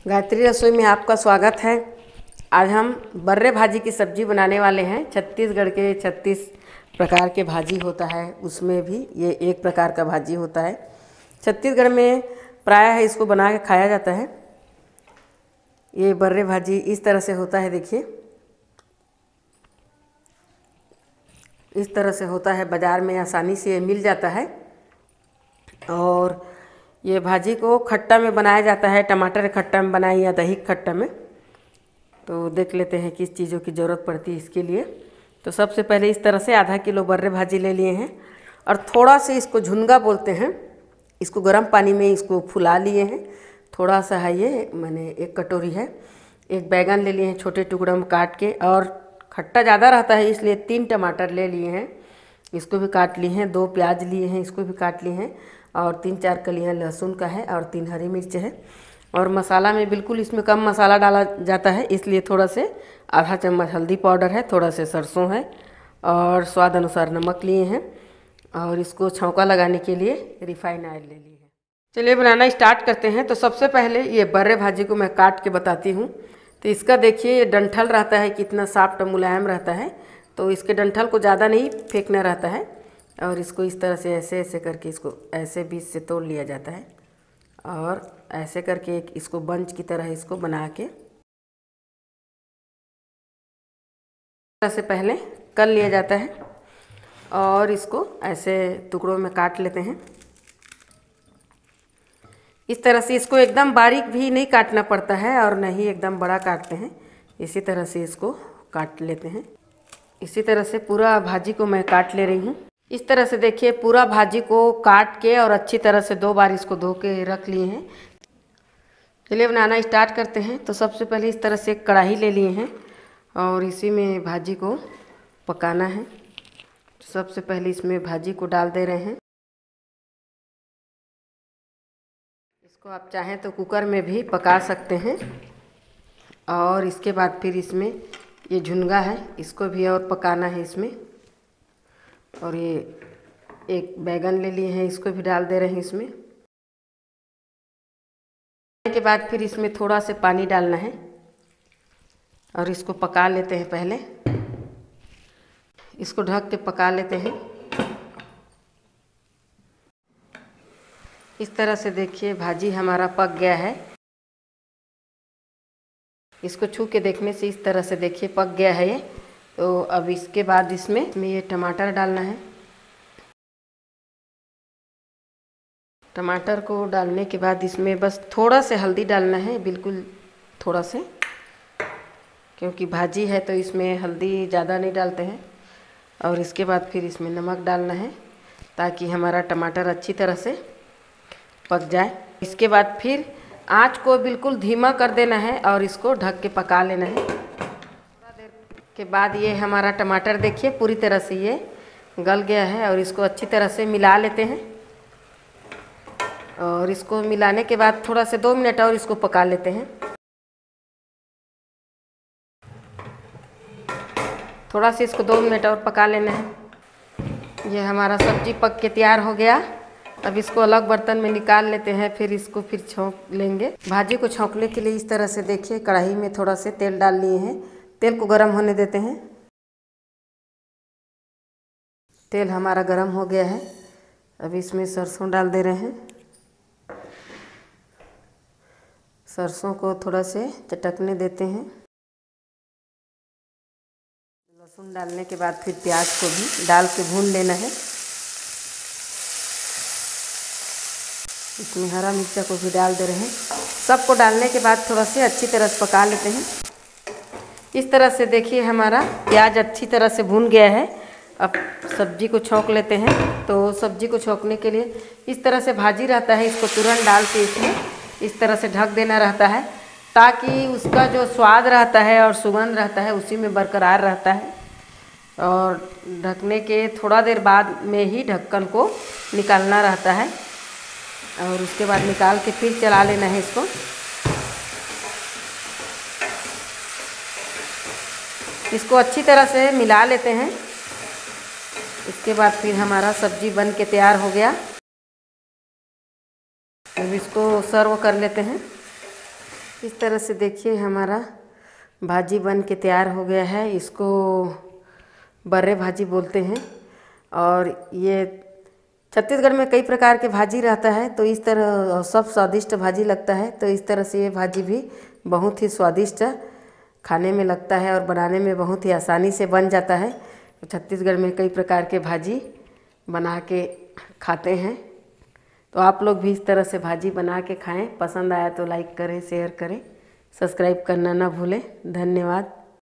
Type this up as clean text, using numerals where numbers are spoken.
गायत्री रसोई में आपका स्वागत है। आज हम बर्रे भाजी की सब्ज़ी बनाने वाले हैं। छत्तीसगढ़ के 36 प्रकार के भाजी होता है, उसमें भी ये एक प्रकार का भाजी होता है। छत्तीसगढ़ में प्रायः इसको बना के खाया जाता है। ये बर्रे भाजी इस तरह से होता है, देखिए इस तरह से होता है। बाज़ार में आसानी से मिल जाता है और ये भाजी को खट्टा में बनाया जाता है। टमाटर खट्टा में बनाए या दही खट्टा में। तो देख लेते हैं किस चीज़ों की ज़रूरत पड़ती है इसके लिए। तो सबसे पहले इस तरह से आधा किलो बर्रे भाजी ले लिए हैं और थोड़ा से इसको झुनगा बोलते हैं। इसको गर्म पानी में इसको फुला लिए हैं। थोड़ा सा है ये, मैंने एक कटोरी है। एक बैगन ले लिए हैं छोटे टुकड़ों में काट के, और खट्टा ज़्यादा रहता है इसलिए 3 टमाटर ले लिए हैं, इसको भी काट लिए हैं। 2 प्याज लिए हैं, इसको भी काट लिए हैं। और 3-4 कलियां लहसुन का है और 3 हरी मिर्च है। और मसाला में बिल्कुल इसमें कम मसाला डाला जाता है, इसलिए थोड़ा से आधा चम्मच हल्दी पाउडर है, थोड़ा से सरसों है और स्वाद अनुसार नमक लिए हैं। और इसको छौंका लगाने के लिए रिफाइन ऑयल ले लिए हैं। चलिए बनाना स्टार्ट करते हैं। तो सबसे पहले ये बर्रे भाजी को मैं काट के बताती हूँ। तो इसका देखिए ये डंठल रहता है, कितना सॉफ्ट मुलायम रहता है। तो इसके डंठल को ज़्यादा नहीं फेंकना रहता है और इसको इस तरह से ऐसे ऐसे करके इसको ऐसे बीच से तोड़ लिया जाता है और ऐसे करके एक इसको बंच की तरह इसको बना के तरह से पहले कर लिया जाता है और इसको ऐसे टुकड़ों में काट लेते हैं। इस तरह से इसको एकदम बारीक भी नहीं काटना पड़ता है और न ही एकदम बड़ा काटते हैं, इसी तरह से इसको काट लेते हैं। इसी तरह से पूरा भाजी को मैं काट ले रही हूँ। इस तरह से देखिए पूरा भाजी को काट के और अच्छी तरह से 2 बार इसको धो के रख लिए हैं। चलिए बनाना स्टार्ट करते हैं। तो सबसे पहले इस तरह से एक कढ़ाई ले लिए हैं और इसी में भाजी को पकाना है। तो सबसे पहले इसमें भाजी को डाल दे रहे हैं। इसको आप चाहें तो कुकर में भी पका सकते हैं। और इसके बाद फिर इसमें ये झुनगा है, इसको भी और पकाना है इसमें। और ये एक बैगन ले लिए हैं, इसको भी डाल दे रहे हैं इसमें। के बाद फिर इसमें थोड़ा से पानी डालना है और इसको पका लेते हैं। पहले इसको ढक के पका लेते हैं। इस तरह से देखिए भाजी हमारा पक गया है। इसको छू के देखने से इस तरह से देखिए पक गया है ये। तो अब इसके बाद इसमें ये टमाटर डालना है। टमाटर को डालने के बाद इसमें बस थोड़ा से हल्दी डालना है, बिल्कुल थोड़ा से, क्योंकि भाजी है तो इसमें हल्दी ज़्यादा नहीं डालते हैं। और इसके बाद फिर इसमें नमक डालना है ताकि हमारा टमाटर अच्छी तरह से पक जाए। इसके बाद फिर आँच को बिल्कुल धीमा कर देना है और इसको ढक के पका लेना है। थोड़ा देर के बाद ये हमारा टमाटर देखिए पूरी तरह से ये गल गया है और इसको अच्छी तरह से मिला लेते हैं। और इसको मिलाने के बाद थोड़ा से 2 मिनट और इसको पका लेते हैं। थोड़ा सा इसको 2 मिनट और पका लेना है। ये हमारा सब्जी पक के तैयार हो गया। अब इसको अलग बर्तन में निकाल लेते हैं, फिर इसको फिर छौंक लेंगे। भाजी को छौंकने के लिए इस तरह से देखिए कढ़ाई में थोड़ा से तेल डाल लिए हैं। तेल को गर्म होने देते हैं। तेल हमारा गर्म हो गया है। अब इसमें सरसों डाल दे रहे हैं। सरसों को थोड़ा से चटकने देते हैं। लहसुन डालने के बाद फिर प्याज को भी डाल के भून लेना है। इसमें हरा मिर्चा को भी डाल दे रहे हैं। सबको डालने के बाद थोड़ा से अच्छी तरह से पका लेते हैं। इस तरह से देखिए हमारा प्याज अच्छी तरह से भून गया है। अब सब्जी को छौंक लेते हैं। तो सब्जी को छौंकने के लिए इस तरह से भाजी रहता है, इसको तुरंत डाल के इसमें इस तरह से ढक देना रहता है ताकि उसका जो स्वाद रहता है और सुगंध रहता है उसी में बरकरार रहता है। और ढकने के थोड़ा देर बाद में ही ढक्कन को निकालना रहता है और उसके बाद निकाल के फिर चला लेना है इसको। इसको अच्छी तरह से मिला लेते हैं। इसके बाद फिर हमारा सब्जी बन के तैयार हो गया। अब इसको सर्व कर लेते हैं। इस तरह से देखिए हमारा भाजी बन के तैयार हो गया है। इसको बर्रे भाजी बोलते हैं। और ये छत्तीसगढ़ में कई प्रकार के भाजी रहता है, तो इस तरह सब स्वादिष्ट भाजी लगता है। तो इस तरह से ये भाजी भी बहुत ही स्वादिष्ट खाने में लगता है और बनाने में बहुत ही आसानी से बन जाता है। तो छत्तीसगढ़ में कई प्रकार के भाजी बना के खाते हैं। तो आप लोग भी इस तरह से भाजी बना के खाएं। पसंद आया तो लाइक करें, शेयर करें, सब्सक्राइब करना ना भूलें। धन्यवाद।